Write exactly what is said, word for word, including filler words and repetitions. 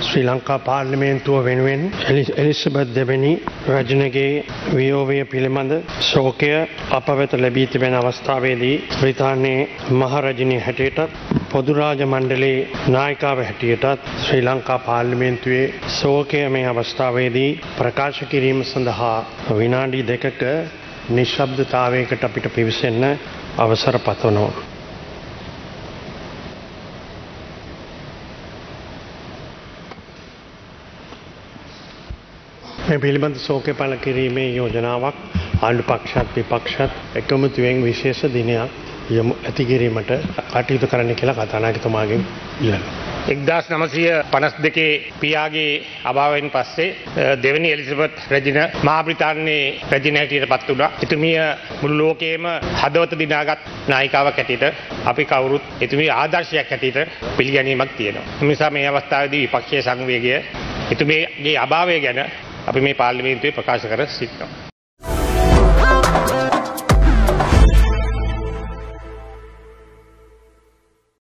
ශ්‍රී ලංකා පාර්ලිමේන්තුව වෙනුවෙන් එලිසබෙත් දෙවැනි රජනගේ වියෝවය පිළිබඳ ශෝකය අප වෙත ලැබී තිබෙන අවස්ථාවේදී බ්‍රිතාන්‍යයේ මහරජිනිය හැටියටත් පොදු රාජ මණ්ඩලයේ නායිකාව හැටියටත් ශ්‍රී ලංකා පාර්ලිමේන්තුවේ ශෝකය මේ අවස්ථාවේදී ප්‍රකාශ කිරීම සඳහා විනාඩි දෙකක නිශ්ශබ්දතාවයකට අපිට පිවිසෙන්න අවසර පතනවා. මේ පිළිබඳ ශෝකය පළ කිරීමේ යෝජනාවක් ආණ්ඩු පක්ෂත් විපක්ෂත් එකමුතුවෙන් විශේෂ දිනයක් යොමු ඇති කිරීමට කටයුතු කරන්න කියලා කතානායකතුමාගෙන් ඉල්ලනවා. එක්දාස් නවසිය පනස් දෙකේ පියාගේ අභාවයෙන් පස්සේ දෙවැනි එලිසබෙත් රැජින මහා බ්‍රිතාන්‍යයේ රැජින හැටියට පත් වුණා. එතුමිය මුළු ලෝකයේම හදවත දිනාගත් නායිකාවක් හැටියට අපි කවුරුත් එතුමිය ආදර්ශයක් හැටියට පිළිගැනීමක් තියෙනවා. ඒ නිසා මේ අවස්ථාවේදී විපක්ෂයේ සංවේගය එතුමියගේ අභාවය ගැන අපි මේ පාර්ලිමේන්තුවේ ප්‍රකාශ කර සිටිනවා.